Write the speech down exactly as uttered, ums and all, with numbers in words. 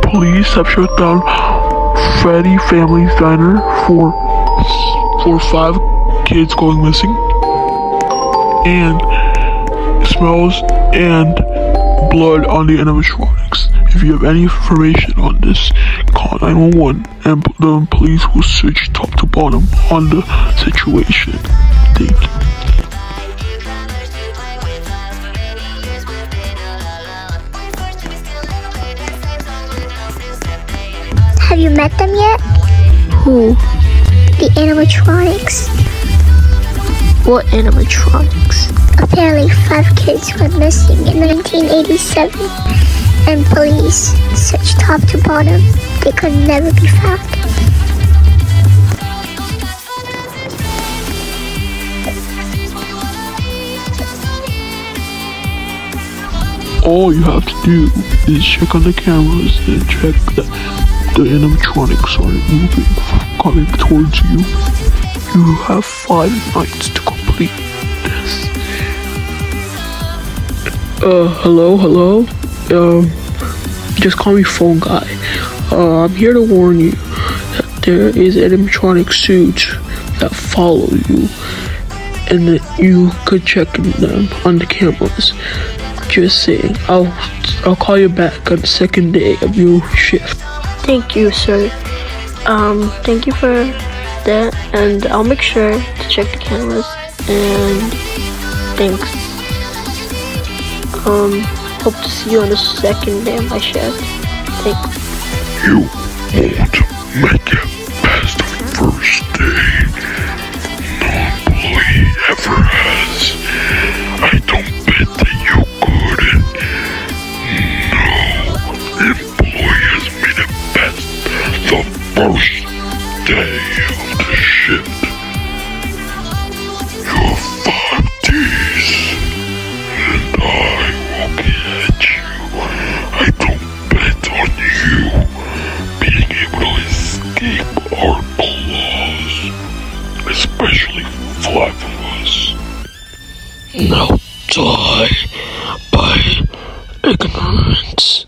police have shut down Freddy Family's Diner for for five kids going missing, and smells and blood on the animatronics. If you have any information on this, call nine one one and the police will search top to bottom on the situation. Thank you. Have you met them yet? Who? The animatronics. What animatronics? Apparently five kids went missing in nineteen eighty-seven, and police searched top to bottom. They could never be found. All you have to do is check on the cameras and check that the animatronics aren't moving, coming towards you. You have five nights to complete this. Uh, hello, hello? Um, just call me phone guy. Uh, I'm here to warn you that there is animatronic suits that follow you, and that you could check them on the cameras. Just saying. I'll I'll call you back on the second day of your shift. Thank you, sir. Um, thank you for that, and I'll make sure to check the cameras, and thanks. Um, hope to see you on the second day of my shift. Thanks. You won't make it past the first day. No employee ever has. I don't bet that you couldn't. No employee has made it past the first day of the shift. You have five days, and I will catch you. I don't bet on you being able to escape our claws, especially five of us. Now die by ignorance.